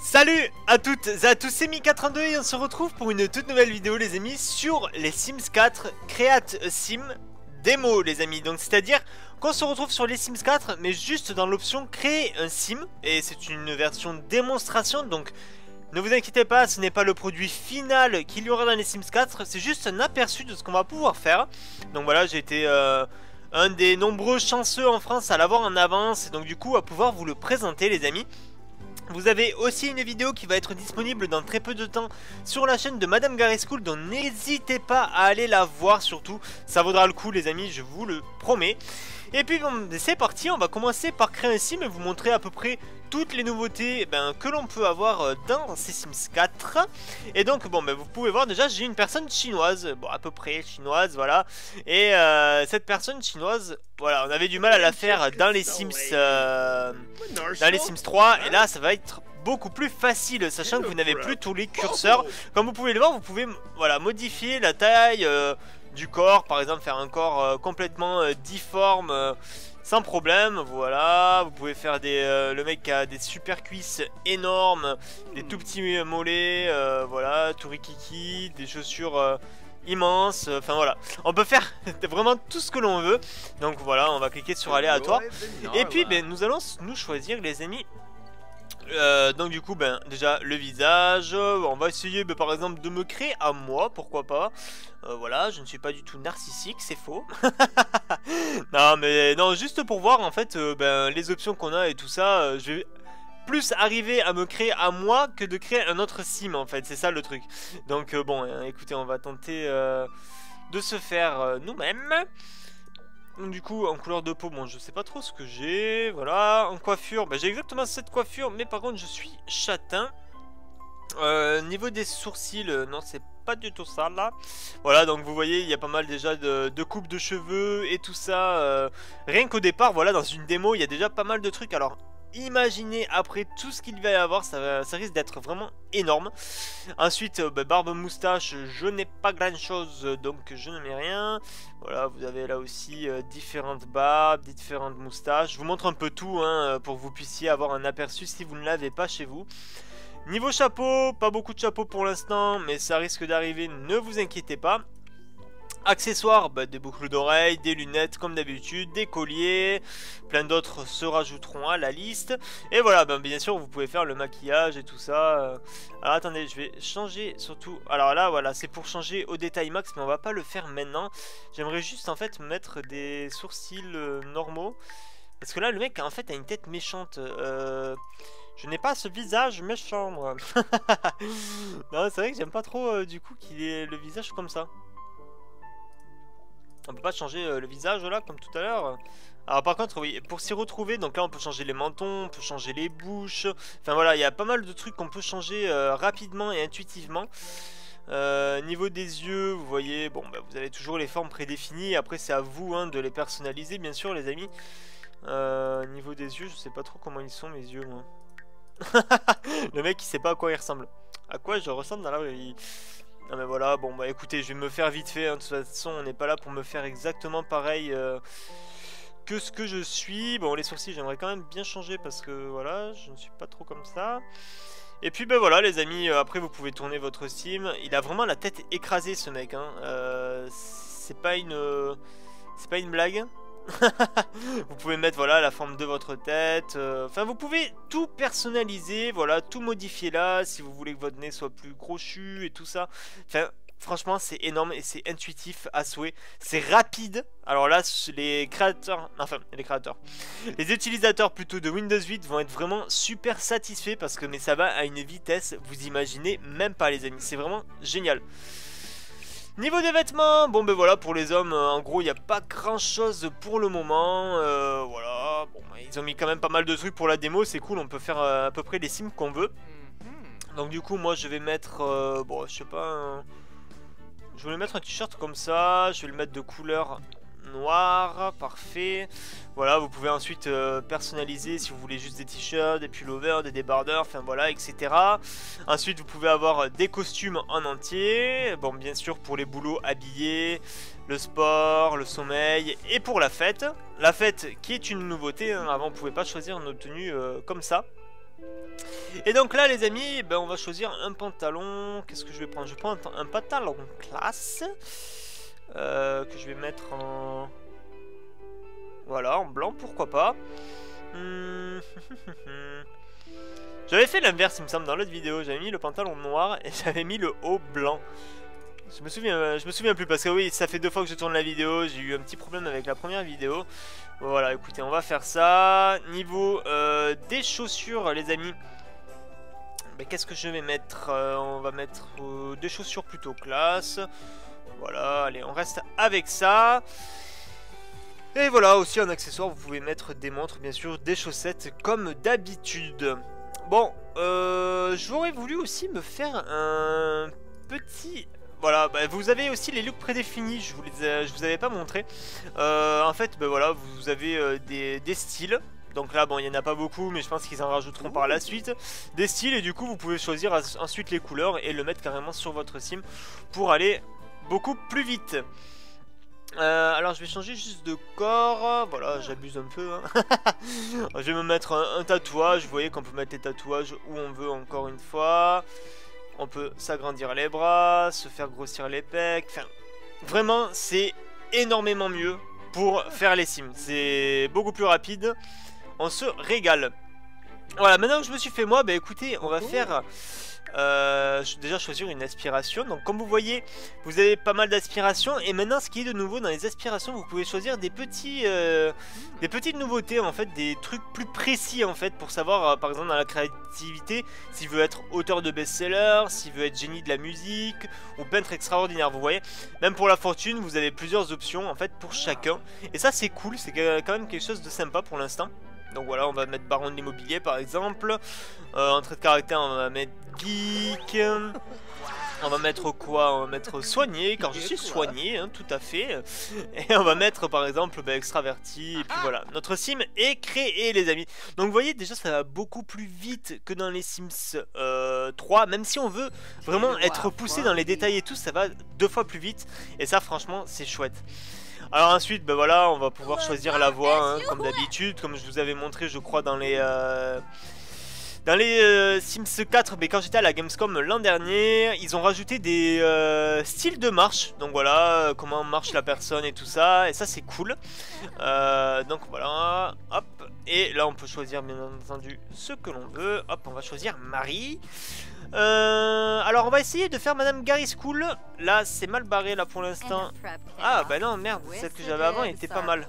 Salut à toutes et à tous, c'est Mika32 et on se retrouve pour une toute nouvelle vidéo les amis sur les Sims 4 Create a Sim démo les amis. Donc c'est à dire qu'on se retrouve sur les Sims 4 mais juste dans l'option créer un sim. Et c'est une version démonstration, donc ne vous inquiétez pas, ce n'est pas le produit final qu'il y aura dans les Sims 4. C'est juste un aperçu de ce qu'on va pouvoir faire. Donc voilà, j'ai été un des nombreux chanceux en France à l'avoir en avance, et donc du coup à pouvoir vous le présenter les amis. Vous avez aussi une vidéo qui va être disponible dans très peu de temps sur la chaîne de Madame Garyschool, donc n'hésitez pas à aller la voir surtout, ça vaudra le coup les amis, je vous le promets. Et puis bon, c'est parti, on va commencer par créer un sim et vous montrer à peu près toutes les nouveautés que l'on peut avoir dans ces Sims 4. Et donc bon, vous pouvez voir déjà j'ai une personne chinoise, bon à peu près chinoise voilà. Et cette personne chinoise, voilà, on avait du mal à la faire dans les Sims 3 et là ça va être beaucoup plus facile, sachant que vous n'avez plus tous les curseurs. Comme vous pouvez le voir, vous pouvez voilà, modifier la taille du corps, par exemple faire un corps complètement difforme sans problème. Voilà, vous pouvez faire le mec qui a des super cuisses énormes, des tout petits mollets, voilà, tout rikiki, des chaussures immenses, enfin voilà, on peut faire vraiment tout ce que l'on veut. Donc voilà, on va cliquer sur aléatoire et puis nous allons nous choisir les amis. Donc du coup déjà le visage, on va essayer par exemple de me créer à moi, pourquoi pas. Voilà, je ne suis pas du tout narcissique, c'est faux. Non mais non, juste pour voir en fait les options qu'on a et tout ça. Je vais plus arriver à me créer à moi que de créer un autre sim en fait, c'est ça le truc. Donc bon écoutez, on va tenter de se faire nous-mêmes. Donc du coup en couleur de peau, bon je sais pas trop ce que j'ai. Voilà, en coiffure, j'ai exactement cette coiffure, mais par contre je suis châtain. Niveau des sourcils, non c'est pas du tout ça là. Voilà, donc vous voyez il y a pas mal déjà de coupes de cheveux et tout ça. Rien qu'au départ, voilà, dans une démo il y a déjà pas mal de trucs. Alors imaginez après tout ce qu'il va y avoir, ça risque d'être vraiment énorme. Ensuite barbe moustache, je n'ai pas grand chose donc je ne mets rien. Voilà, vous avez là aussi différentes barbes, différentes moustaches. Je vous montre un peu tout pour que vous puissiez avoir un aperçu si vous ne l'avez pas chez vous. Niveau chapeau, pas beaucoup de chapeaux pour l'instant, mais ça risque d'arriver, ne vous inquiétez pas. Accessoires, des boucles d'oreilles, des lunettes comme d'habitude, des colliers, plein d'autres se rajouteront à la liste. Et voilà, bien sûr vous pouvez faire le maquillage et tout ça. Alors attendez, je vais changer surtout. Alors là voilà, c'est pour changer au détail max, mais on va pas le faire maintenant. J'aimerais juste en fait mettre des sourcils normaux. Parce que là le mec en fait a une tête méchante. Je n'ai pas ce visage méchant moi. Non c'est vrai que j'aime pas trop du coup qu'il ait le visage comme ça. On peut pas changer le visage là comme tout à l'heure. Alors par contre oui, pour s'y retrouver, donc là on peut changer les mentons, on peut changer les bouches. Enfin voilà, il y a pas mal de trucs qu'on peut changer rapidement et intuitivement. Niveau des yeux, vous voyez, bon vous avez toujours les formes prédéfinies. Après c'est à vous de les personnaliser bien sûr les amis. Niveau des yeux, je sais pas trop comment ils sont mes yeux moi. Le mec il sait pas à quoi il ressemble. À quoi je ressemble dans la vraie vie. Non mais voilà, bon écoutez, je vais me faire vite fait, de toute façon on n'est pas là pour me faire exactement pareil que ce que je suis. Bon les sourcils j'aimerais quand même bien changer parce que voilà, je ne suis pas trop comme ça. Et puis voilà les amis, après vous pouvez tourner votre sim. Il a vraiment la tête écrasée ce mec c'est pas une blague. Vous pouvez mettre voilà la forme de votre tête, enfin vous pouvez tout personnaliser, voilà, tout modifier là si vous voulez que votre nez soit plus crochu et tout ça. Enfin franchement c'est énorme et c'est intuitif à souhait, c'est rapide. Alors là les utilisateurs plutôt de Windows 8 vont être vraiment super satisfaits parce que ça va à une vitesse, vous imaginez même pas les amis, c'est vraiment génial. Niveau des vêtements, voilà, pour les hommes, en gros, il n'y a pas grand chose pour le moment. Voilà, ils ont mis quand même pas mal de trucs pour la démo, c'est cool, on peut faire à peu près les sims qu'on veut. Donc du coup, moi je vais mettre, je sais pas, je vais mettre un t-shirt comme ça, je vais le mettre de couleur noir, parfait. Voilà, vous pouvez ensuite personnaliser si vous voulez juste des t-shirts, des pullovers, des débardeurs, enfin voilà, etc. Ensuite vous pouvez avoir des costumes en entier, bon bien sûr pour les boulots habillés, le sport, le sommeil et pour la fête qui est une nouveauté, avant on pouvait pas choisir nos tenues comme ça. Et donc là les amis, ben, on va choisir un pantalon. Qu'est-ce que je vais prendre? Je prends un pantalon classe. Que je vais mettre en... Voilà, en blanc, pourquoi pas. J'avais fait l'inverse il me semble dans l'autre vidéo. J'avais mis le pantalon noir et j'avais mis le haut blanc. Je me souviens plus parce que oui, ça fait 2 fois que je tourne la vidéo. J'ai eu un petit problème avec la première vidéo. Voilà, écoutez, on va faire ça. Niveau des chaussures, les amis. Mais qu'est-ce que je vais mettre? On va mettre des chaussures plutôt classe. Voilà, allez, on reste avec ça. Et voilà, aussi en accessoire, vous pouvez mettre des montres, bien sûr, des chaussettes comme d'habitude. Bon, j'aurais voulu aussi me faire un petit... Voilà, bah, vous avez aussi les looks prédéfinis, je vous avais pas montré. En fait, bah, voilà, vous avez des styles. Donc là, bon, il n'y en a pas beaucoup, mais je pense qu'ils en rajouteront par la suite. Des styles, et du coup, vous pouvez choisir ensuite les couleurs et le mettre carrément sur votre sim pour aller beaucoup plus vite. Alors, je vais changer juste de corps. Voilà, j'abuse un peu. Hein. Je vais me mettre un tatouage. Vous voyez qu'on peut mettre les tatouages où on veut, encore une fois. On peut s'agrandir les bras, se faire grossir les pecs. Enfin, vraiment, c'est énormément mieux pour faire les sims. C'est beaucoup plus rapide. On se régale. Voilà, maintenant que je me suis fait moi, bah écoutez, on va faire déjà choisir une aspiration. Donc comme vous voyez, vous avez pas mal d'aspirations. Et maintenant, ce qui est de nouveau dans les aspirations, vous pouvez choisir des petites nouveautés, en fait, des trucs plus précis en fait, pour savoir, par exemple dans la créativité, s'il veut être auteur de best-seller, s'il veut être génie de la musique ou peintre extraordinaire. Vous voyez, même pour la fortune, vous avez plusieurs options en fait pour chacun. Et ça c'est cool, c'est quand même quelque chose de sympa pour l'instant. Donc voilà, on va mettre baron de l'immobilier par exemple. En trait de caractère, on va mettre geek. On va mettre quoi? On va mettre soigné, car je suis soigné, hein, tout à fait. Et on va mettre par exemple extraverti. Et puis voilà, notre sim est créé les amis. Donc vous voyez, déjà ça va beaucoup plus vite que dans les Sims 3. Même si on veut vraiment être poussé dans les détails et tout, ça va 2 fois plus vite. Et ça franchement c'est chouette. Alors ensuite, ben voilà, on va pouvoir choisir la voix, hein, comme d'habitude, comme je vous avais montré, je crois, dans les Sims 4, mais quand j'étais à la Gamescom l'an dernier, ils ont rajouté des styles de marche. Donc voilà, comment marche la personne et tout ça, et ça c'est cool. Donc voilà, hop, et là on peut choisir bien entendu ce que l'on veut. Hop, on va choisir Marie. Alors on va essayer de faire Madame Gary School. Là c'est mal barré là pour l'instant. Ah bah non merde, celle que j'avais avant était pas mal.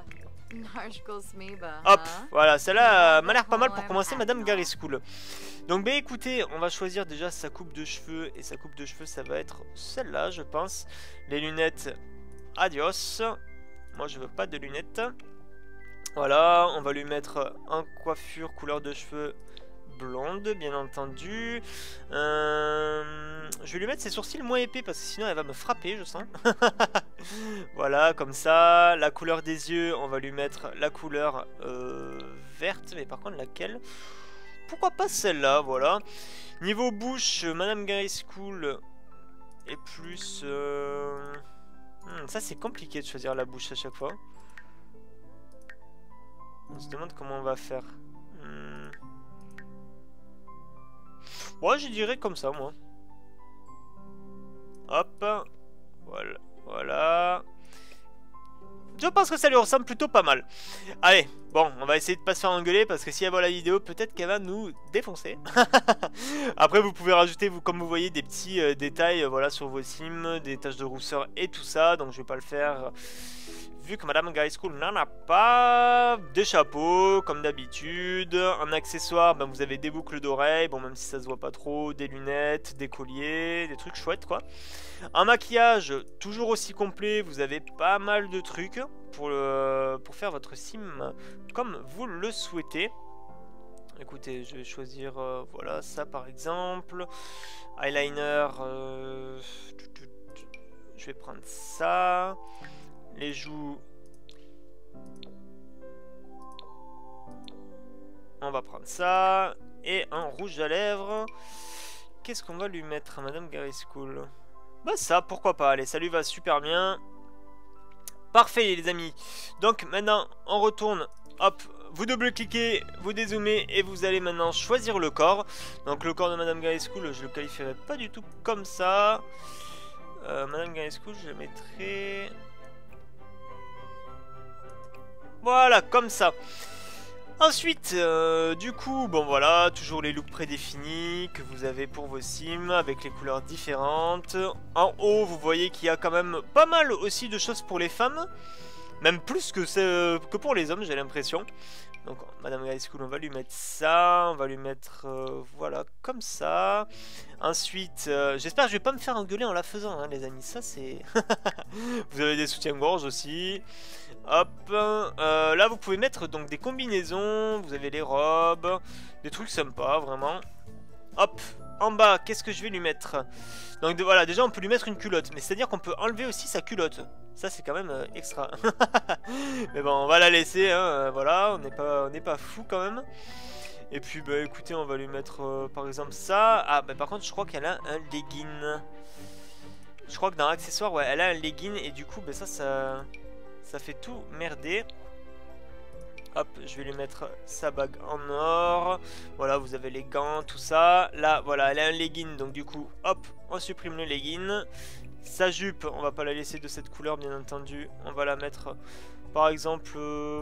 Hop, voilà, celle-là m'a l'air pas mal pour commencer Madame Gary School. Donc bah écoutez, on va choisir déjà sa coupe de cheveux. Et sa coupe de cheveux ça va être celle-là je pense. Les lunettes, adios. Moi je veux pas de lunettes. Voilà, on va lui mettre un coiffure couleur de cheveux blonde, bien entendu. Je vais lui mettre ses sourcils moins épais parce que sinon elle va me frapper, je sens. Voilà, comme ça. La couleur des yeux, on va lui mettre la couleur verte. Mais par contre, laquelle? Pourquoi pas celle-là, voilà. Niveau bouche, Madame Gary School est plus... ça, c'est compliqué de choisir la bouche à chaque fois. On se demande comment on va faire. Ouais, je dirais comme ça, moi. Hop. Voilà. Voilà. Je pense que ça lui ressemble plutôt pas mal. Allez, bon, on va essayer de pas se faire engueuler parce que si elle voit la vidéo, peut-être qu'elle va nous défoncer. Après, vous pouvez rajouter, comme vous voyez, des petits détails voilà, sur vos sims, des taches de rousseur et tout ça. Donc, je vais pas le faire vu que Madame Gary School n'en a pas. Des chapeaux, comme d'habitude. En accessoire, ben, vous avez des boucles d'oreilles. Bon, même si ça se voit pas trop. Des lunettes, des colliers, des trucs chouettes, quoi. Un maquillage toujours aussi complet, vous avez pas mal de trucs pour faire votre sim comme vous le souhaitez. Écoutez, je vais choisir voilà ça par exemple. Eyeliner, je vais prendre ça. Les joues, on va prendre ça. Et un rouge à lèvres. Qu'est-ce qu'on va lui mettre à Madame Gary School? Bah ça, pourquoi pas, allez, ça lui va super bien. Parfait les amis. Donc maintenant, on retourne, hop, vous double-cliquez, vous dézoomez et vous allez maintenant choisir le corps. Donc le corps de Madame Garry School, je le qualifierais pas du tout comme ça. Madame Garry School, je le mettrais... Voilà, comme ça. Ensuite, du coup, bon voilà, toujours les looks prédéfinis que vous avez pour vos sims avec les couleurs différentes. En haut, vous voyez qu'il y a quand même pas mal aussi de choses pour les femmes. Même plus que pour les hommes, j'ai l'impression. Donc, Madame Garry School, on va lui mettre ça. On va lui mettre, voilà, comme ça. Ensuite, j'espère que je vais pas me faire engueuler en la faisant, hein, les amis. Ça, c'est... Vous avez des soutiens-gorge aussi. Hop. Là, vous pouvez mettre donc des combinaisons. Vous avez les robes. Des trucs sympas, vraiment. Hop. En bas, qu'est-ce que je vais lui mettre? Donc voilà, déjà on peut lui mettre une culotte. Mais c'est-à-dire qu'on peut enlever aussi sa culotte. Ça c'est quand même extra. Mais bon, on va la laisser, hein, voilà, on n'est pas fou quand même. Et puis bah écoutez, on va lui mettre par exemple ça. Ah bah par contre je crois qu'elle a un legging. Je crois que dans l'accessoire, ouais, elle a un legging. Et du coup bah ça fait tout merder. Hop, je vais lui mettre sa bague en or. Voilà, vous avez les gants, tout ça. Là, voilà, elle a un legging. Donc du coup, hop, on supprime le legging. Sa jupe, on va pas la laisser de cette couleur, bien entendu. On va la mettre, par exemple,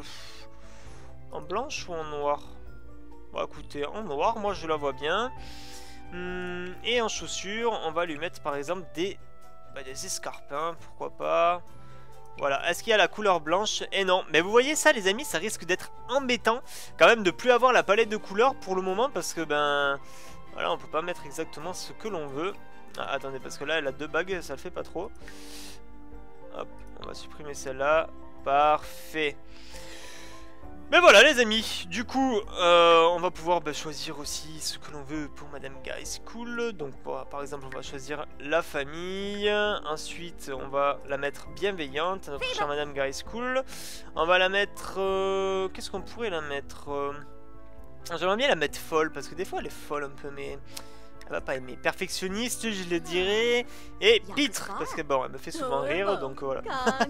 en blanche ou en noir? Bon, écoutez, en noir, moi je la vois bien. Et en chaussures, on va lui mettre, par exemple, des escarpins, pourquoi pas. Voilà, est-ce qu'il y a la couleur blanche? Et non, mais vous voyez ça les amis, ça risque d'être embêtant quand même de plus avoir la palette de couleurs pour le moment. Parce que ben, voilà, on peut pas mettre exactement ce que l'on veut. Ah, attendez, parce que là elle a deux bagues, ça le fait pas trop. Hop, on va supprimer celle-là, parfait. Mais voilà les amis, du coup on va pouvoir choisir aussi ce que l'on veut pour Madame Garry School. Donc par exemple on va choisir la famille. Ensuite on va la mettre bienveillante, notre chère Madame Garry School. On va la mettre... qu'est-ce qu'on pourrait la mettre J'aimerais bien la mettre folle, parce que des fois elle est folle un peu, mais... Elle va pas aimer. Perfectionniste, je le dirais. Et pitre, parce que bon, elle me fait souvent rire, donc voilà.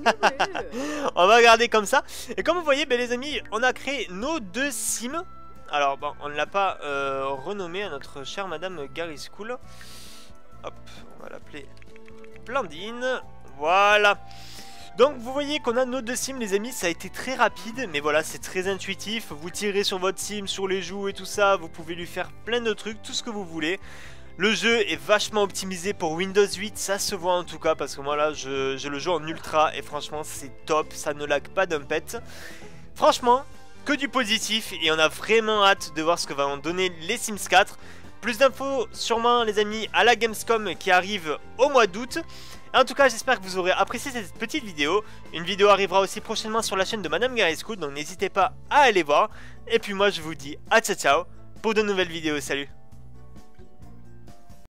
On va garder comme ça. Et comme vous voyez, les amis, on a créé nos deux sims. Alors bon, on ne l'a pas renommé à notre chère Madame Garry School. Hop, on va l'appeler Blandine. Voilà. Donc vous voyez qu'on a nos deux sims les amis, ça a été très rapide, mais voilà, c'est très intuitif. Vous tirez sur votre sim, sur les joues et tout ça, vous pouvez lui faire plein de trucs, tout ce que vous voulez. Le jeu est vachement optimisé pour Windows 8, ça se voit en tout cas, parce que moi là, je le joue en ultra, et franchement c'est top, ça ne lag pas d'un pet. Franchement, que du positif, et on a vraiment hâte de voir ce que va en donner les Sims 4. Plus d'infos sûrement les amis à la Gamescom qui arrive au mois d'août. En tout cas, j'espère que vous aurez apprécié cette petite vidéo. Une vidéo arrivera aussi prochainement sur la chaîne de Madame Garry School, donc n'hésitez pas à aller voir. Et puis moi, je vous dis à ciao ciao pour de nouvelles vidéos. Salut!